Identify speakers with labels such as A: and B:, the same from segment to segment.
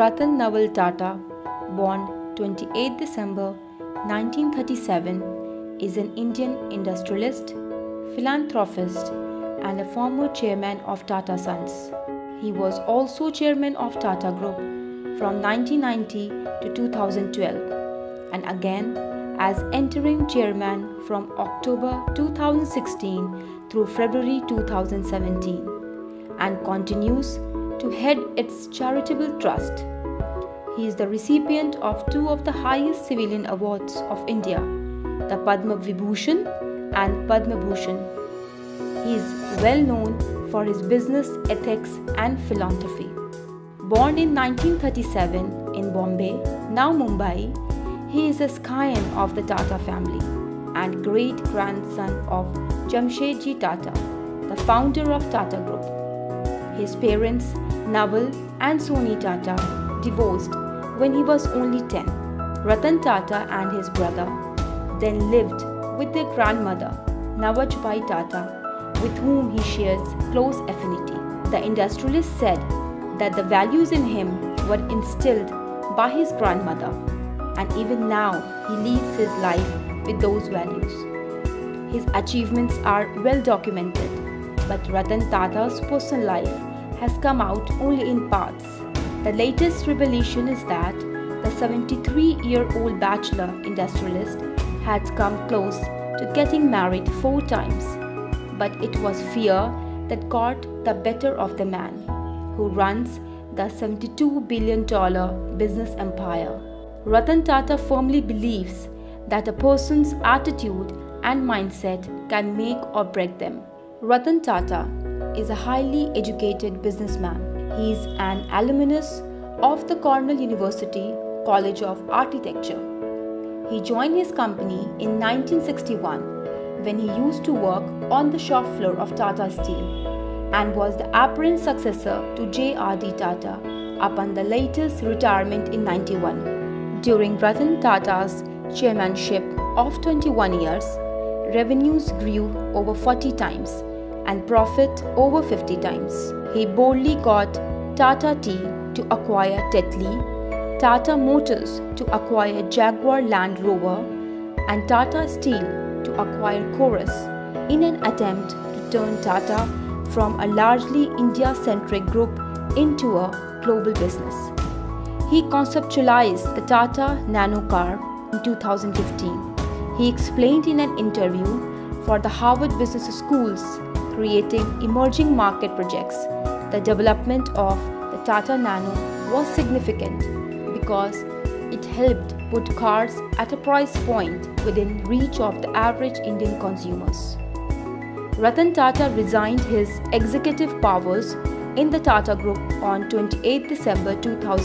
A: Ratan Naval Tata, born 28 December 1937, is an Indian industrialist, philanthropist, and a former chairman of Tata Sons. He was also chairman of Tata Group from 1990 to 2012, and again as interim chairman from October 2016 through February 2017, and continues to head its charitable trust. He is the recipient of two of the highest civilian awards of India, the Padma Vibhushan and Padma Bhushan. He is well known for his business ethics and philanthropy. Born in 1937 in Bombay, now Mumbai, he is a scion of the Tata family and great-grandson of Jamshedji Tata, the founder of Tata Group. His parents, Naval and Soni Tata, divorced when he was only 10. Ratan Tata and his brother then lived with their grandmother, Nawajbai Tata, with whom he shares close affinity. The industrialist said that the values in him were instilled by his grandmother, and even now he leads his life with those values. His achievements are well documented, but Ratan Tata's personal life has come out only in parts. The latest revelation is that the 73-year-old bachelor industrialist had come close to getting married 4 times, but it was fear that got the better of the man who runs the $72 billion business empire. Ratan Tata firmly believes that a person's attitude and mindset can make or break them. Ratan Tata is a highly educated businessman. He is an alumnus of the Cornell University College of Architecture. He joined his company in 1961 when he used to work on the shop floor of Tata Steel and was the apparent successor to J.R.D. Tata upon the latest retirement in 91. During Ratan Tata's chairmanship of 21 years, revenues grew over 40 times and profit over 50 times. He boldly got Tata Tea to acquire Tetley, Tata Motors to acquire Jaguar Land Rover, and Tata Steel to acquire Chorus in an attempt to turn Tata from a largely India-centric group into a global business. He conceptualized the Tata Nano car in 2015. He explained in an interview for the Harvard Business School's Creating Emerging Market Projects, the development of the Tata Nano was significant because it helped put cars at a price point within reach of the average Indian consumers. Ratan Tata resigned his executive powers in the Tata Group on 28 December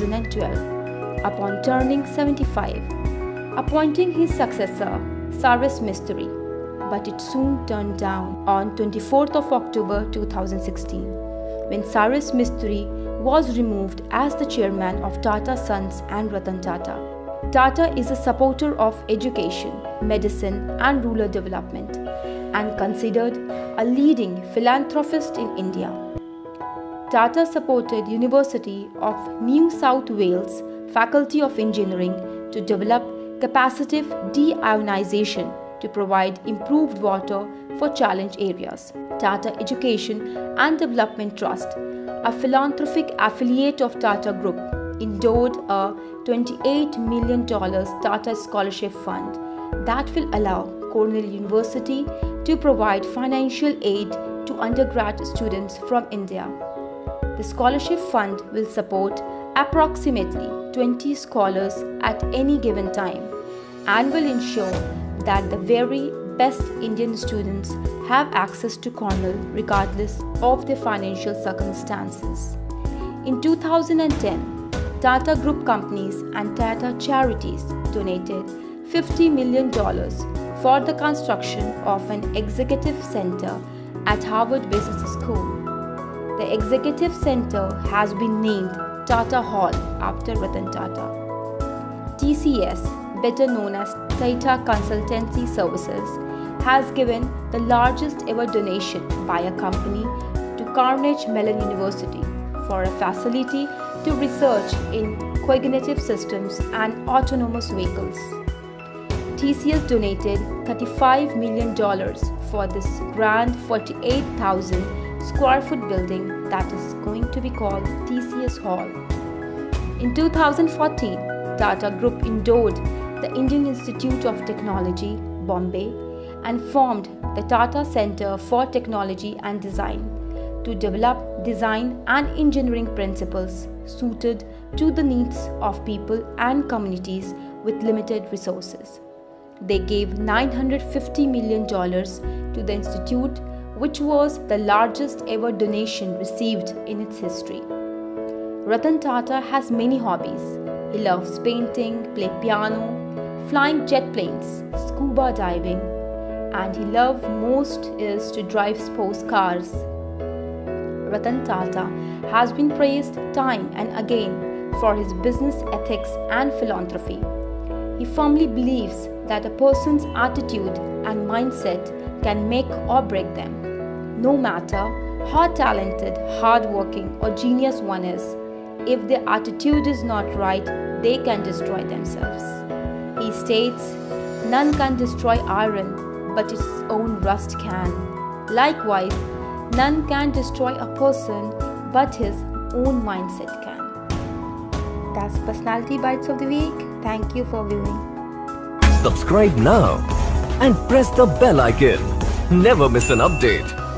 A: 2012 upon turning 75, appointing his successor Cyrus Mistry, but it soon turned down on 24th of October 2016 when Cyrus Mistry was removed as the chairman of Tata Sons and Ratan Tata. Tata is a supporter of education, medicine and rural development and considered a leading philanthropist in India. Tata supported University of New South Wales Faculty of Engineering to develop capacitive deionization to provide improved water for challenge areas. Tata Education and Development Trust, a philanthropic affiliate of Tata Group, endowed a $28 million Tata Scholarship Fund that will allow Cornell University to provide financial aid to undergrad students from India. The scholarship fund will support approximately 20 scholars at any given time and will ensure that the very best Indian students have access to Cornell regardless of their financial circumstances. In 2010, Tata Group companies and Tata Charities donated $50 million for the construction of an executive center at Harvard Business School. The executive center has been named Tata Hall after Ratan Tata. TCS, better known as Tata Consultancy Services, has given the largest ever donation by a company to Carnegie Mellon University for a facility to research in cognitive systems and autonomous vehicles. TCS donated $35 million for this grand 48,000 square foot building that is going to be called TCS Hall. In 2014, Tata Group endowed the Indian Institute of Technology, Bombay, and formed the Tata Center for Technology and Design to develop design and engineering principles suited to the needs of people and communities with limited resources. They gave $950 million to the institute, which was the largest ever donation received in its history. Ratan Tata has many hobbies. He loves painting, play piano, flying jet planes, scuba diving, and he loves most is to drive sports cars. Ratan Tata has been praised time and again for his business ethics and philanthropy. He firmly believes that a person's attitude and mindset can make or break them. No matter how talented, hardworking, or genius one is, if their attitude is not right, they can destroy themselves. He states, "None can destroy iron, but its own rust can. Likewise, none can destroy a person, but his own mindset can." That's Personality Bites of the Week. Thank you for viewing.
B: Subscribe now and press the bell icon. Never miss an update.